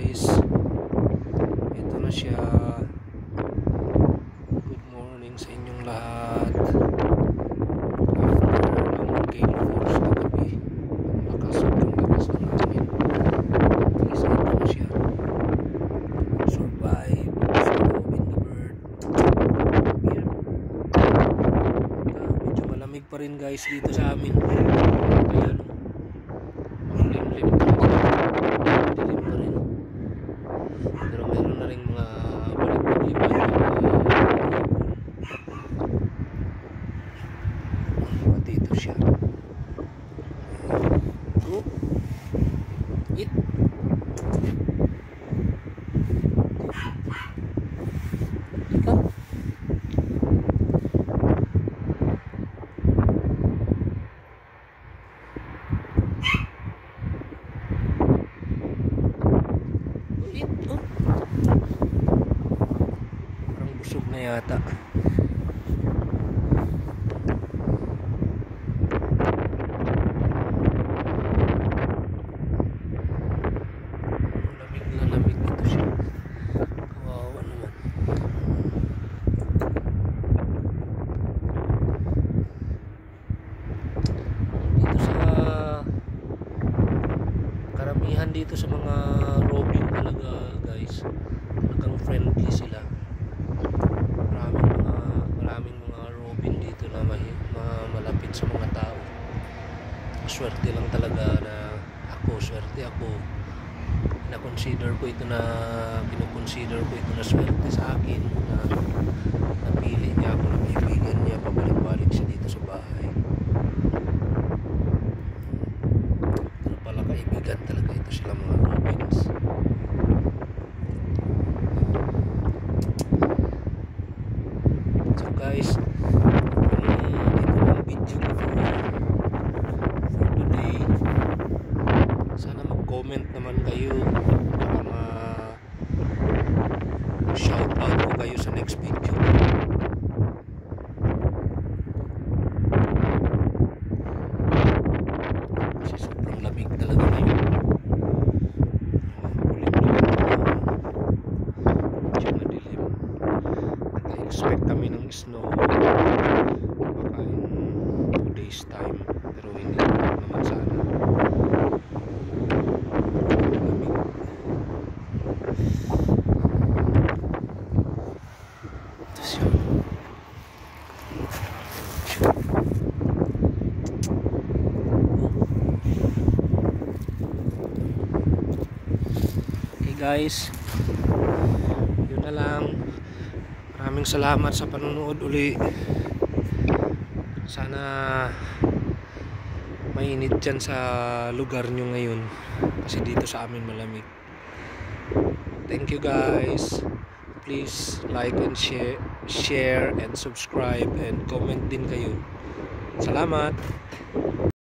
guys, ito na siya. Good morning sa inyong lahat. After ng gale force na gabi, sobrang lakas ng hangin. At least ito na siya. Survive. Robin the bird. Here. Medyo malamig pa rin guys dito sa amin. Ayan. Limlim pa rin. Madilim pa rin. Pero meron na rin mga balik-balipan na dito siya. Oh. Eat. Ika. Parang busog na yata. Lamig na lamig dito siya. Kawawa naman. Dito sa karamihan dito sa mga robin talaga guys, talagang friendly sila. Maraming mga robin dito na malapit sa mga tao. Swerte lang talaga na swerte ako. Kinukonsider ko ito na swerte sa akin na napili niya ako, na kaibigan niya, pabalik-balik siya dito sa bahay. Pero pala kaibigan talaga ito sila mga robins. So guys, ito ang video ko for today. Sana mag-comment naman kayo para ma-shout out ko kayo sa next video. Kasi sobrang lamig talaga ngayon. Madilim. Nag-expect kami ng snow baka in 2 days time, pero hindi naman sana. Okay guys, yun na lang. Maraming salamat sa panonood uli. Sana mainit dyan sa lugar nyo ngayon, kasi dito sa amin malamig. Thank you guys. Please like and share and subscribe and comment din kayo. Salamat.